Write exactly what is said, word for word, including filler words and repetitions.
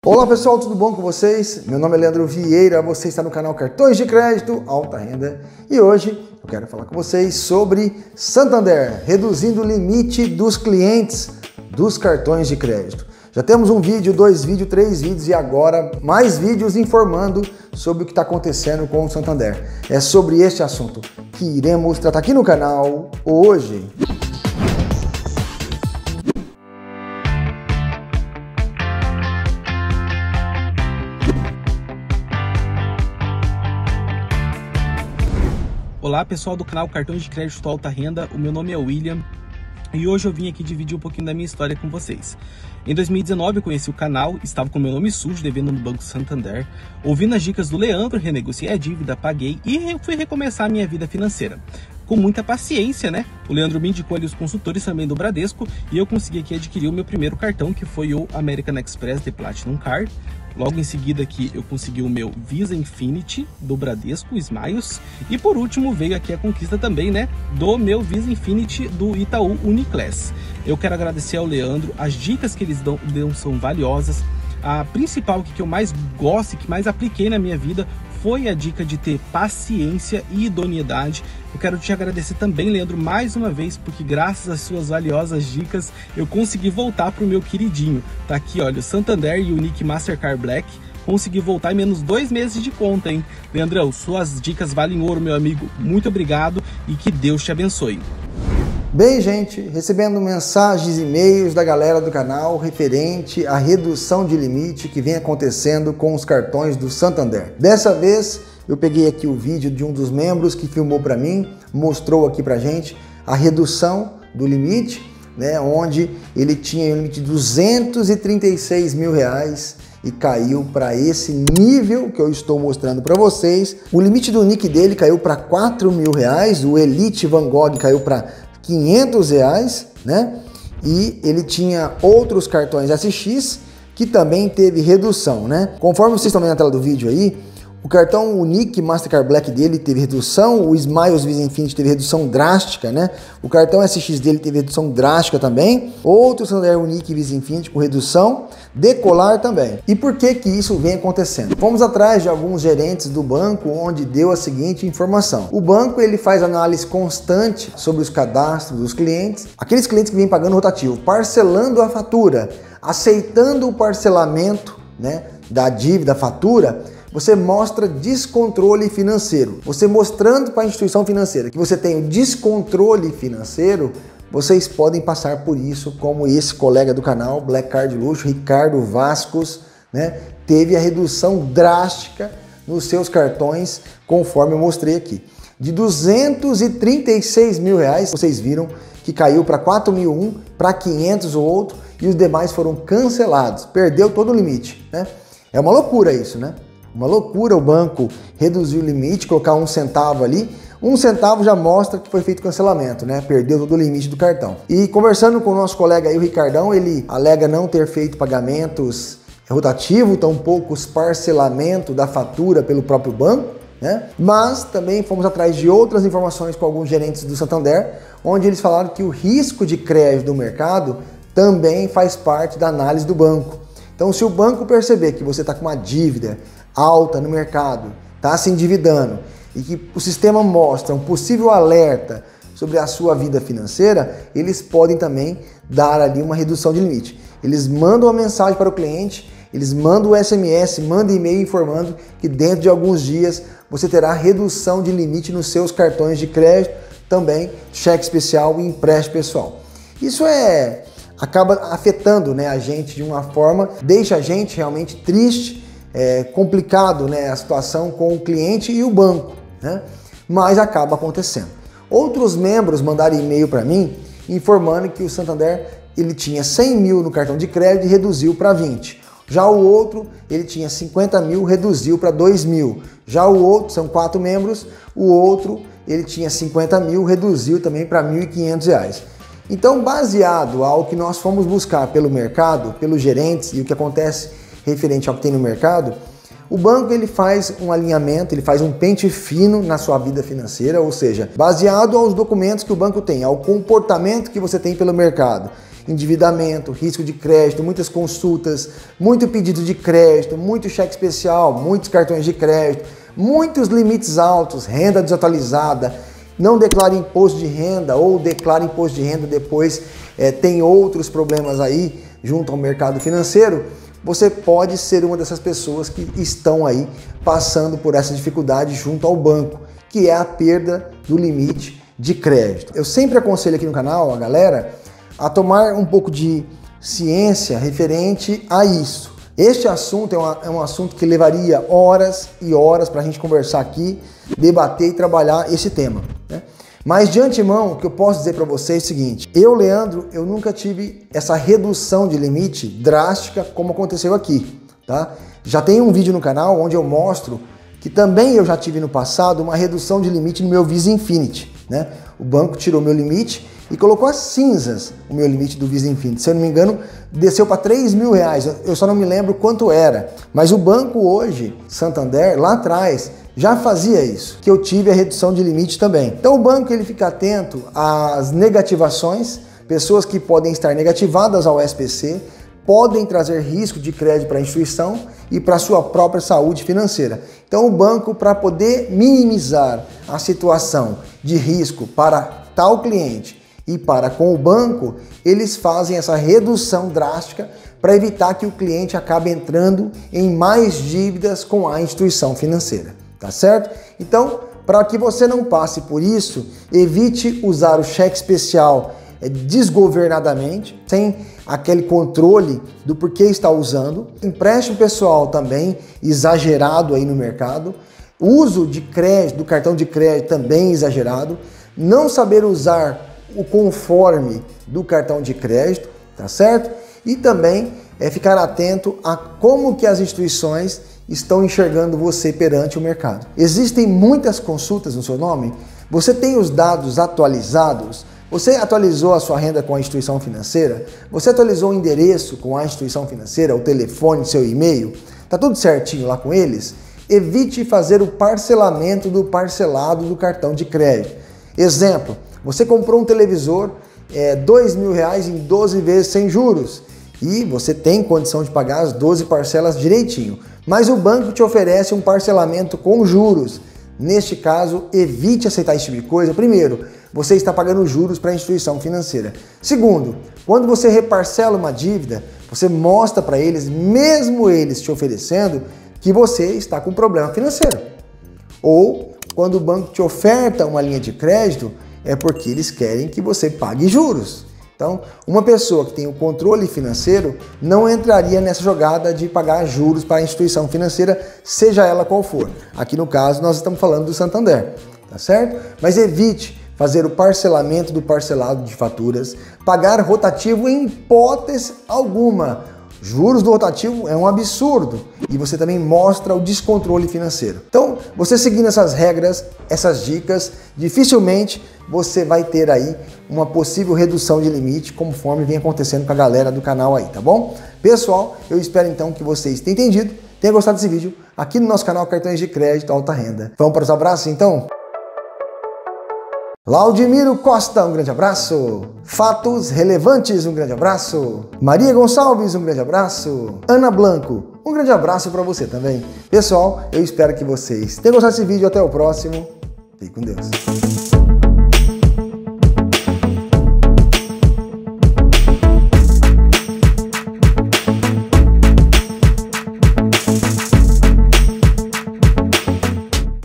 Olá pessoal, tudo bom com vocês? Meu nome é Leandro Vieira, você está no canal Cartões de Crédito Alta Renda e hoje eu quero falar com vocês sobre Santander, reduzindo o limite dos clientes dos cartões de crédito. Já temos um vídeo, dois vídeos, três vídeos e agora mais vídeos informando sobre o que está acontecendo com o Santander. É sobre este assunto que iremos tratar aqui no canal hoje. Olá pessoal do canal Cartões de Crédito Alta Renda, o meu nome é William e hoje eu vim aqui dividir um pouquinho da minha história com vocês. Em dois mil e dezenove eu conheci o canal, estava com meu nome sujo devendo no Banco Santander, ouvindo as dicas do Leandro, renegociei a dívida, paguei e fui recomeçar a minha vida financeira. Com muita paciência, né? O Leandro me indicou ali os consultores também do Bradesco e eu consegui aqui adquirir o meu primeiro cartão, que foi o American Express The Platinum Card. Logo em seguida aqui eu consegui o meu Visa Infinity do Bradesco, Smiles. E por último veio aqui a conquista também, né, do meu Visa Infinity do Itaú Uniclass. Eu quero agradecer ao Leandro, as dicas que eles dão, dão são valiosas. A principal que eu mais gosto e que mais apliquei na minha vida foi a dica de ter paciência e idoneidade. Eu quero te agradecer também, Leandro, mais uma vez, porque graças às suas valiosas dicas eu consegui voltar para o meu queridinho. Tá aqui, olha, o Santander e o Nick Mastercard Black. Consegui voltar em menos dois meses de conta, hein? Leandrão, suas dicas valem ouro, meu amigo. Muito obrigado e que Deus te abençoe. Bem, gente, recebendo mensagens e e-mails da galera do canal referente à redução de limite que vem acontecendo com os cartões do Santander. Dessa vez, eu peguei aqui o vídeo de um dos membros que filmou para mim, mostrou aqui pra gente a redução do limite, né, onde ele tinha um limite de duzentos e trinta e seis mil reais e caiu para esse nível que eu estou mostrando para vocês. O limite do Nick dele caiu para quatro mil reais, o Elite Van Gogh caiu para quinhentos reais, né? E ele tinha outros cartões S X que também teve redução, né? Conforme vocês estão vendo na tela do vídeo aí, o cartão Unique Mastercard Black dele teve redução, o Smiles Visa Infinity teve redução drástica, né? O cartão S X dele teve redução drástica também. Outro Santander Unique Visa Infinity com redução, Decolar também. E por que que isso vem acontecendo? Fomos atrás de alguns gerentes do banco onde deu a seguinte informação. O banco ele faz análise constante sobre os cadastros dos clientes, aqueles clientes que vêm pagando rotativo, parcelando a fatura, aceitando o parcelamento, né, da dívida, fatura. Você mostra descontrole financeiro. Você mostrando para a instituição financeira que você tem o descontrole financeiro, vocês podem passar por isso, como esse colega do canal, Black Card Luxo, Ricardo Vascos, né, teve a redução drástica nos seus cartões, conforme eu mostrei aqui. De duzentos e trinta e seis mil reais, vocês viram que caiu para quatro mil um, para quinhentos o outro, e os demais foram cancelados. Perdeu todo o limite, né? É uma loucura isso, né? Uma loucura o banco reduzir o limite, colocar um centavo ali. Um centavo já mostra que foi feito cancelamento, né? Perdeu todo o limite do cartão. E conversando com o nosso colega aí, o Ricardão, ele alega não ter feito pagamentos rotativos, tampouco os parcelamento da fatura pelo próprio banco, né? Mas também fomos atrás de outras informações com alguns gerentes do Santander, onde eles falaram que o risco de crédito do mercado também faz parte da análise do banco. Então, se o banco perceber que você está com uma dívida alta no mercado, está se endividando e que o sistema mostra um possível alerta sobre a sua vida financeira, eles podem também dar ali uma redução de limite. Eles mandam uma mensagem para o cliente, eles mandam o S M S, mandam e-mail informando que dentro de alguns dias você terá redução de limite nos seus cartões de crédito, também cheque especial e empréstimo pessoal. Isso é acaba afetando, né, a gente de uma forma, deixa a gente realmente triste, é, complicado, né, a situação com o cliente e o banco, né? Mas acaba acontecendo. Outros membros mandaram e-mail para mim informando que o Santander ele tinha cem mil no cartão de crédito e reduziu para vinte. Já o outro ele tinha cinquenta mil, reduziu para dois mil. Já o outro, são quatro membros, o outro ele tinha cinquenta mil, reduziu também para mil e quinhentos reais. Então, baseado ao que nós fomos buscar pelo mercado, pelos gerentes e o que acontece referente ao que tem no mercado, o banco ele faz um alinhamento, ele faz um pente fino na sua vida financeira, ou seja, baseado aos documentos que o banco tem, ao comportamento que você tem pelo mercado endividamento, risco de crédito, muitas consultas, muito pedido de crédito, muito cheque especial, muitos cartões de crédito, muitos limites altos, renda desatualizada, não declara imposto de renda ou declara imposto de renda depois é, tem outros problemas aí junto ao mercado financeiro. Você pode ser uma dessas pessoas que estão aí passando por essa dificuldade junto ao banco, que é a perda do limite de crédito. Eu sempre aconselho aqui no canal a galera a tomar um pouco de ciência referente a isso. Este assunto é, uma, é um assunto que levaria horas e horas para a gente conversar aqui, debater e trabalhar esse tema, né? Mas de antemão, o que eu posso dizer para vocês é o seguinte: eu, Leandro, eu nunca tive essa redução de limite drástica como aconteceu aqui, tá? Já tem um vídeo no canal onde eu mostro que também eu já tive no passado uma redução de limite no meu Visa Infinity, né? O banco tirou meu limite e colocou as cinzas o meu limite do Visa Infinity. Se eu não me engano, desceu para três mil reais. Eu só não me lembro quanto era. Mas o banco hoje, Santander, lá atrás, já fazia isso, que eu tive a redução de limite também. Então o banco ele fica atento às negativações, pessoas que podem estar negativadas ao S P C, podem trazer risco de crédito para a instituição e para a sua própria saúde financeira. Então o banco, para poder minimizar a situação de risco para tal cliente e para com o banco, eles fazem essa redução drástica para evitar que o cliente acabe entrando em mais dívidas com a instituição financeira. Tá certo? Então, para que você não passe por isso, evite usar o cheque especial desgovernadamente, sem aquele controle do porquê está usando. Empréstimo pessoal também exagerado aí no mercado. Uso de crédito, do cartão de crédito também exagerado. Não saber usar o conforme do cartão de crédito, tá certo? E também é ficar atento a como que as instituições estão enxergando você perante o mercado. Existem muitas consultas no seu nome? Você tem os dados atualizados? Você atualizou a sua renda com a instituição financeira? Você atualizou o endereço com a instituição financeira, o telefone, seu e-mail? Tá tudo certinho lá com eles? Evite fazer o parcelamento do parcelado do cartão de crédito. Exemplo, você comprou um televisor é, dois mil reais em doze vezes sem juros e você tem condição de pagar as doze parcelas direitinho, mas o banco te oferece um parcelamento com juros. Neste caso, evite aceitar esse tipo de coisa. Primeiro, você está pagando juros para a instituição financeira. Segundo, quando você reparcela uma dívida, você mostra para eles, mesmo eles te oferecendo, que você está com problema financeiro. Ou, quando o banco te oferta uma linha de crédito, é porque eles querem que você pague juros. Então, uma pessoa que tem o controle financeiro não entraria nessa jogada de pagar juros para a instituição financeira, seja ela qual for. Aqui no caso, nós estamos falando do Santander, tá certo? Mas evite fazer o parcelamento do parcelado de faturas, pagar rotativo em hipótese alguma. Juros do rotativo é um absurdo e você também mostra o descontrole financeiro. Então, você seguindo essas regras, essas dicas, dificilmente você vai ter aí uma possível redução de limite, conforme vem acontecendo com a galera do canal aí, tá bom? Pessoal, eu espero então que vocês tenham entendido, tenham gostado desse vídeo aqui no nosso canal Cartões de Crédito Alta Renda. Vamos para os abraços então? Laudimiro Costa, um grande abraço. Fatos Relevantes, um grande abraço. Maria Gonçalves, um grande abraço. Ana Blanco, um grande abraço para você também. Pessoal, eu espero que vocês tenham gostado desse vídeo. Até o próximo. Fique com Deus.